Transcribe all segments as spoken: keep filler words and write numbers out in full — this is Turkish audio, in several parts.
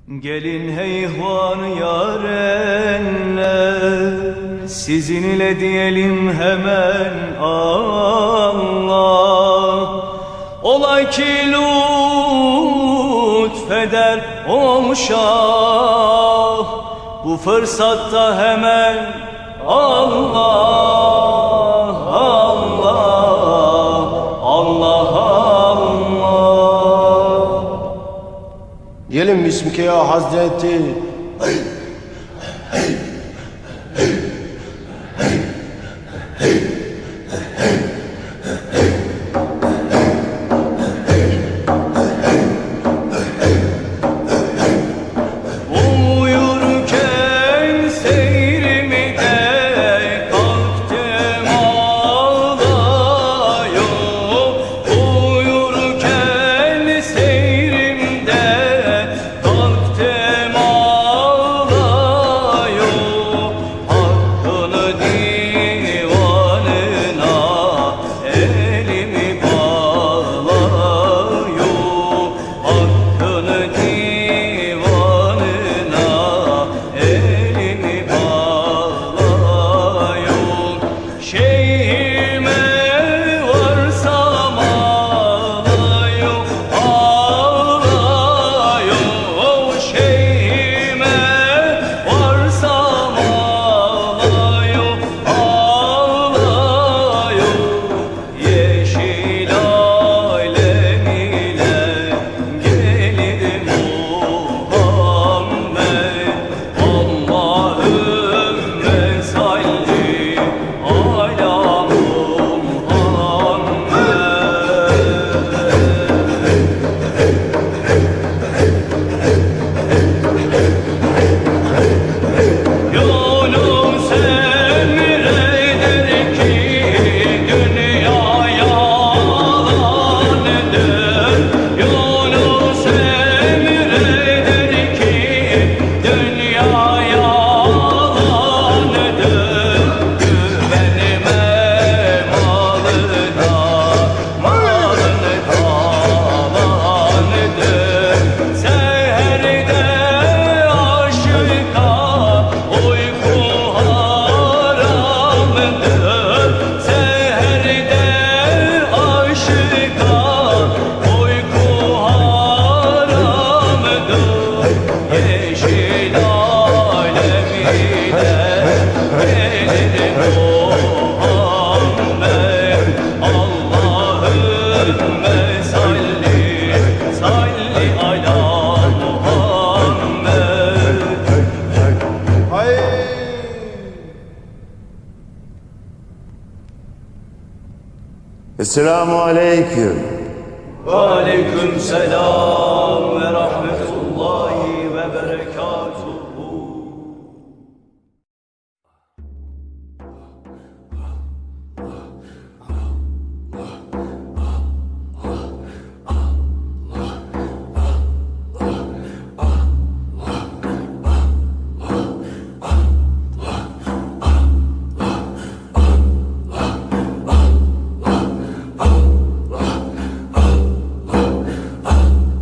Gelin hey ihvanı yarenler, sizin ile diyelim hemen Allah. Olay ki lütfeder o şah, bu fırsatta hemen Allah, Allah, Allah, Allah. Diyelim bismike ya Hazreti. Hey, hey, hey, hey, hey, hey. Esselamu aleyküm. Ve aleyküm selam ve rahmetullahi ve berekatuhu. Oh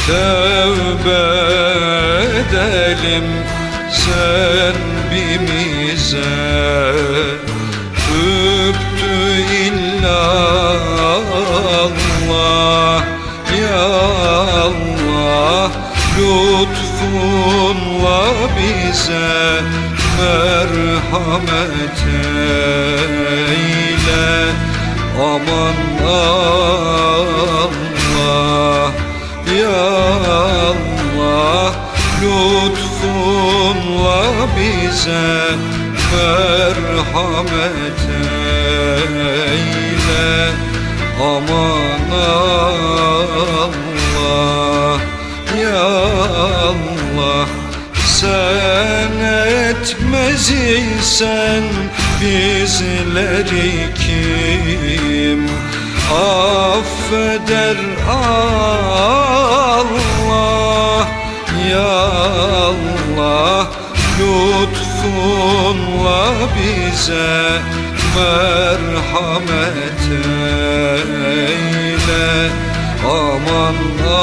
tevbe edelim Zembimize. Übtü illallah ya Allah, lütfunla bize merhamet eyle. Aman Allah ya Allah, lütfunla bize merhamet eyle. Aman Allah ya Allah, sen etmez isen bizleri kim affeder Allah ya Allah, lütfunla bize merhamet eyle. Aman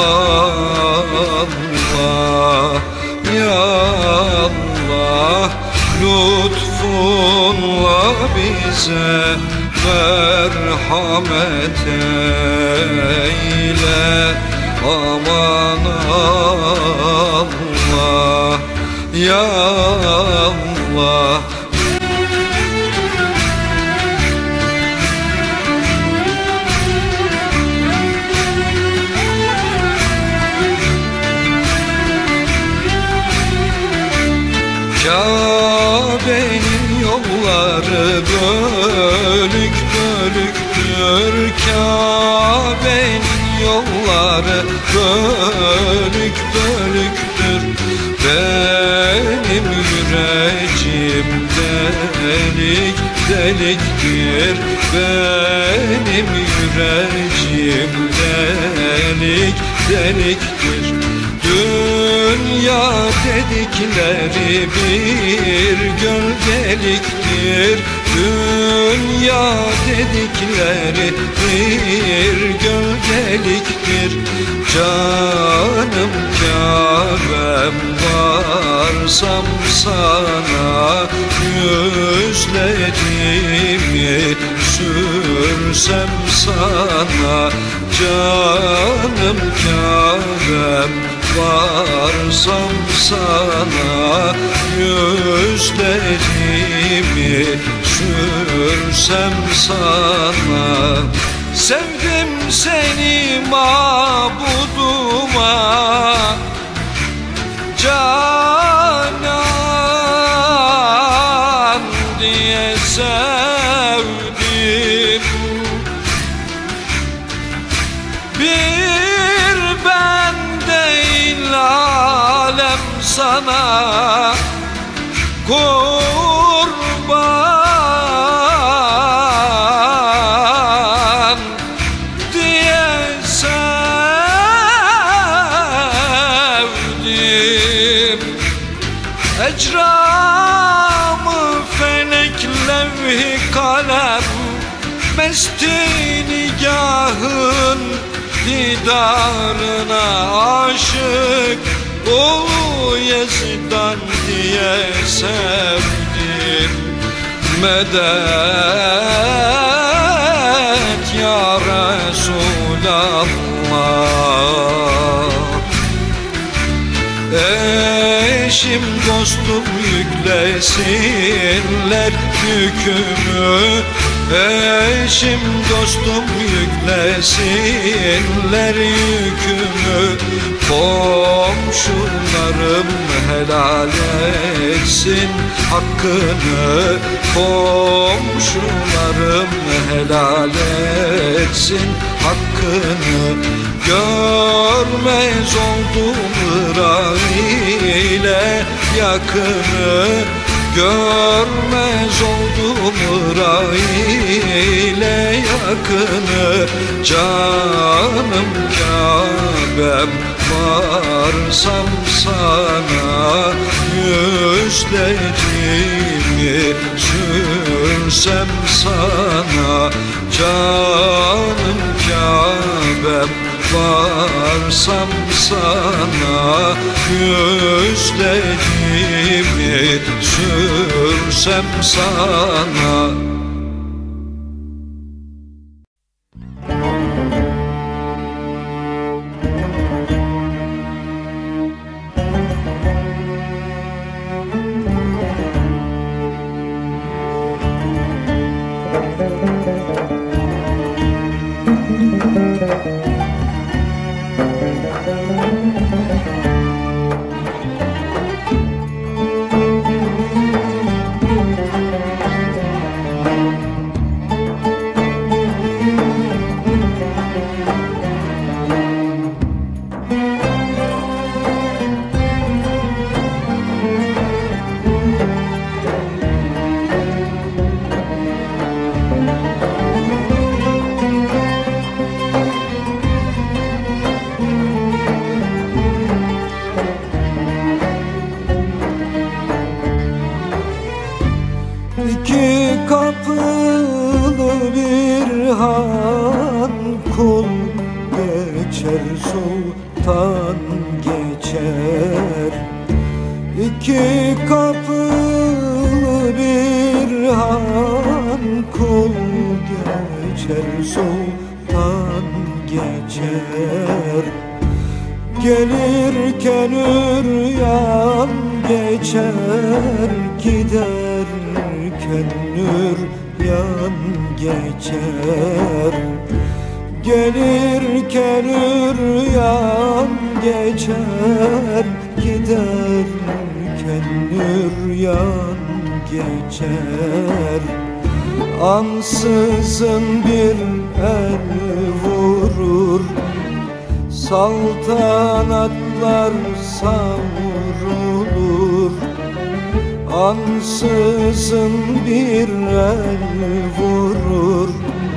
Allah ya Allah, lütfunla bize merhamet eyle. Aman Allah ya Allah. Kabe'nin yolları bölük bölüktür. Kabe'nin yolları bölük bölüktür. Benim yüreğim delik deliktir. Benim yüreğim delik deliktir. Dünya dedikleri bir gölgeliktir. Dünya dedikleri bir gölgeliktir. Canım Kâbem varsam sana, yüzlerimi sürsem sana. Canım Kâbem varsam sana, yüzlerimi sürsem sana. Sevdim seni mabuduma, canan diye sevdim. Bir ben değil alem sana kurban diye sevdim. Ecramı felek levh-i kalem, mesti nigahın didarına aşık Ulu Yezidan diye sevdim. Medet ya Resulallah. Eşim dostum yüklesinler yükümü, eşim dostum yüklesinler yükümü. Komşularım helal etsin hakkını, komşularım helal etsin hakkını. Görmez oldum Irak ile yakını, görmez oldum Irak ile yakını. Canım Kâbem varsam sana, yüzlerimi sürsem sana. Canım Kâbem varsam sana, yüzlerimi sürsem sana. İki kapılı bir han, kul geçer sultan geçer. İki kapılı bir han, kul geçer sultan geçer. Gelirken üryan geçer, giderken üryan geçer. Gelirken üryan geçer, giderken üryan geçer. Ansızın bir el vurur, saltanatlar savrulur. Ansızın bir el vurur,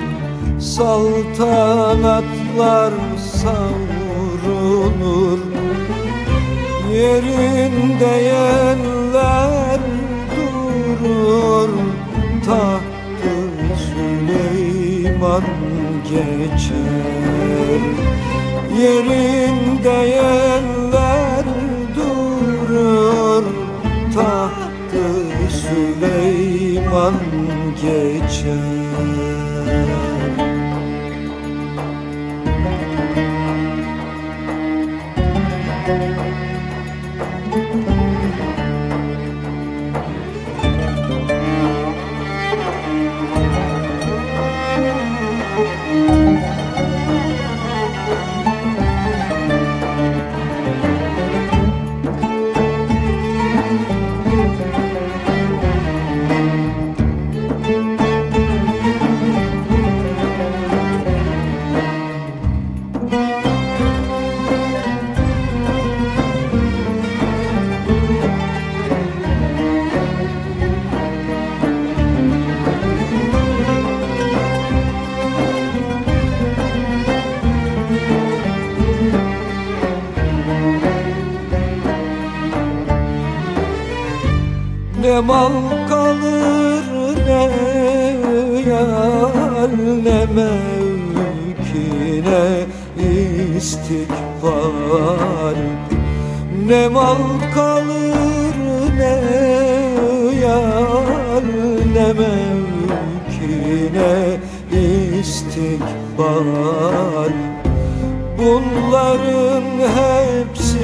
saltanatlar savrulur. Yerinde yerler durur, taht-ı Süleyman geçer. Yerinde yerler durur, taht-ı Süleyman geçer. Ne mal kalır ne yar, ne mevki ne istikbal. Ne mal kalır ne yar, ne mevki ne istikbal. Bunların hepsi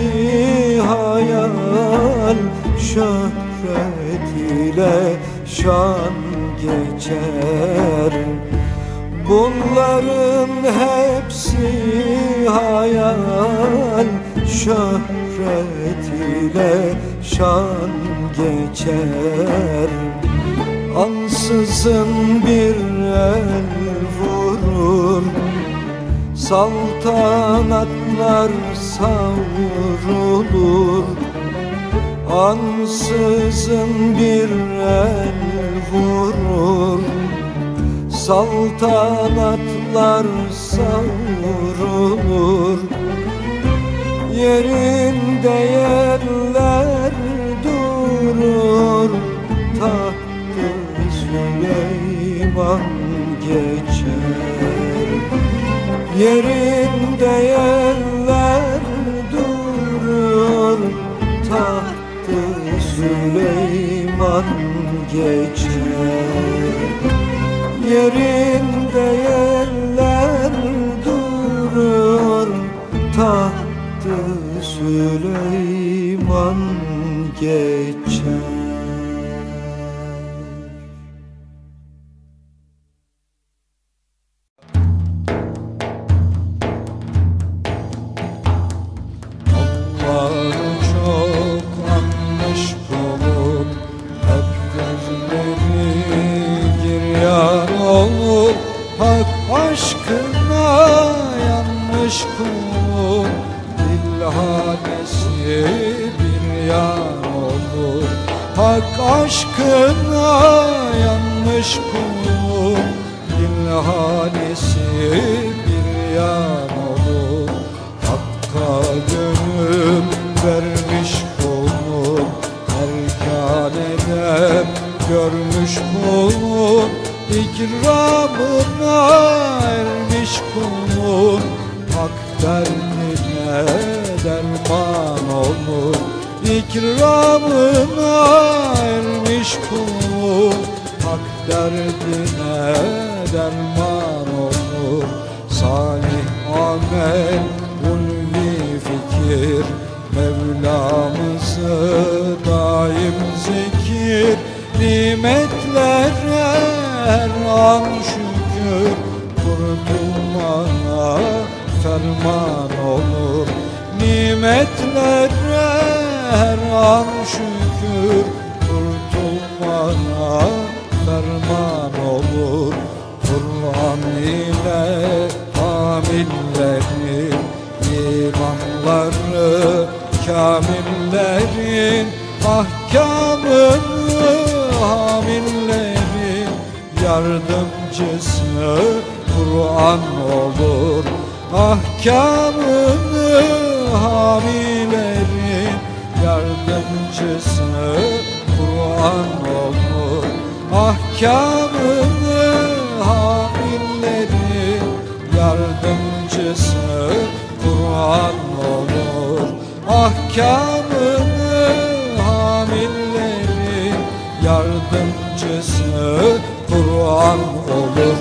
hayal, şöhret ile şan geçer. Bunların hepsi hayal, şöhret ile şan geçer. Ansızın bir el vurur, saltanatlar savrulur. Ansızın bir el vurur, saltanatlar savrulur. Yerinde yerler durur, taht-ı Süleyman geçer. Yerinde yerler durur, tahtı Süleyman geçer. Yerinde yerler durur, tahtı Süleyman geçer. Aşkına yanmış kulum, dilhanesi bir yan olur. Hakka gönül vermiş kulum, erkan edep görmüş kulum. İkramına ermiş kulum, hak derdine derman olur. İkramına ermiş kulum, hak derdine derman olur. Salih amel, ulvi fikir, Mevlamızı daim zikir. Nimetlere her an şükür, kurtulmana ferman olur. Nimetlere her an şükür, kurtulmana ferman olur. Kur'an ile amillerin, imanları kamillerin, ahkamını hamillerin yardımcısı Kur'an olur. Ahkamını hamilerin yardımcısı Kur'an olur. Ahkamını hamillerin yardımcısı Kur'an olur. Ahkamını hamillerin yardımcısı Kur'an olur.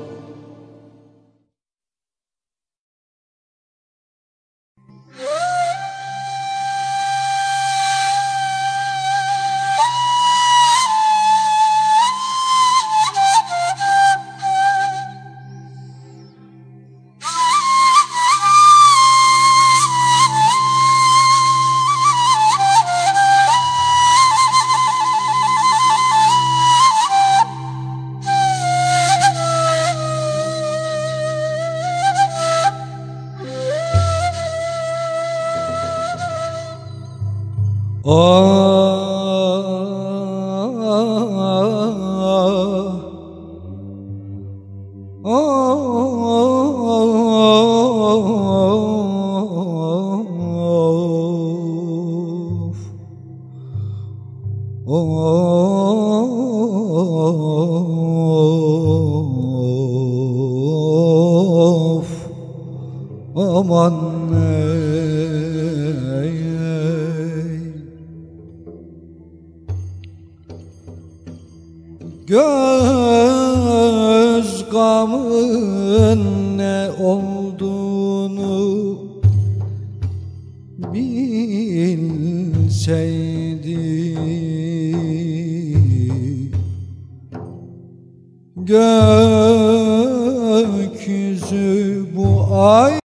Göz gamın ne olduğunu bilseydi, göz